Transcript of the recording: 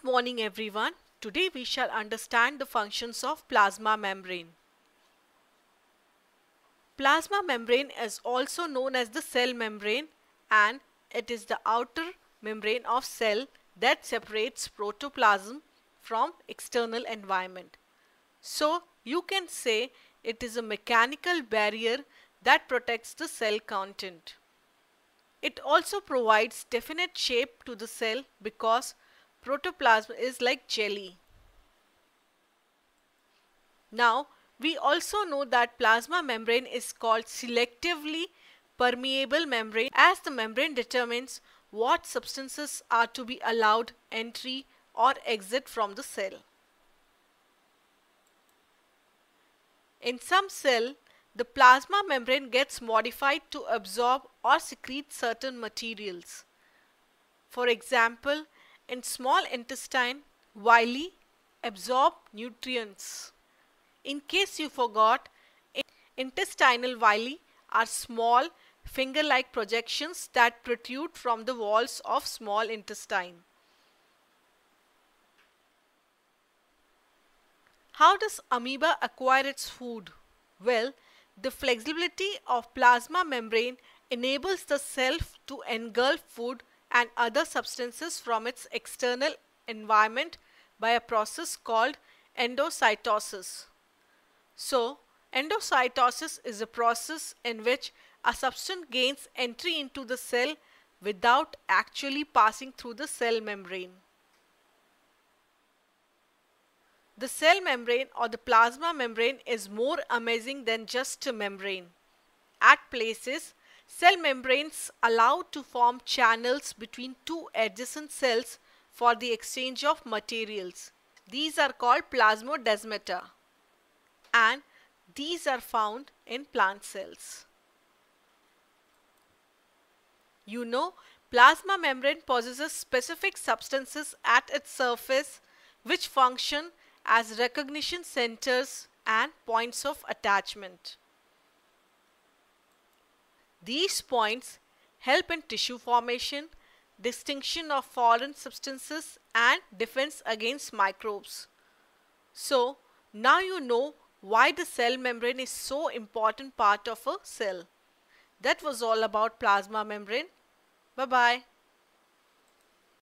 morning everyone. Today we shall understand the functions of plasma membrane. Plasma membrane is also known as the cell membrane, and it is the outer membrane of cell that separates protoplasm from external environment. So you can say it is a mechanical barrier that protects the cell content. It also provides definite shape to the cell because protoplasm is like jelly. Now, we also know that plasma membrane is called selectively permeable membrane as the membrane determines what substances are to be allowed entry or exit from the cell. In some cell, the plasma membrane gets modified to absorb or secrete certain materials. For example, in small intestine, villi absorb nutrients. In case you forgot, intestinal villi are small finger-like projections that protrude from the walls of small intestine. How does amoeba acquire its food? Well, the flexibility of plasma membrane enables the cell to engulf food and other substances from its external environment by a process called endocytosis. So, endocytosis is a process in which a substance gains entry into the cell without actually passing through the cell membrane. The cell membrane or the plasma membrane is more amazing than just a membrane. At places, cell membranes allow to form channels between two adjacent cells for the exchange of materials. These are called plasmodesmata, and these are found in plant cells. You know, plasma membrane possesses specific substances at its surface which function as recognition centers and points of attachment. These points help in tissue formation, distinction of foreign substances, and defense against microbes. So, now you know why the cell membrane is so important part of a cell. That was all about plasma membrane. Bye-bye.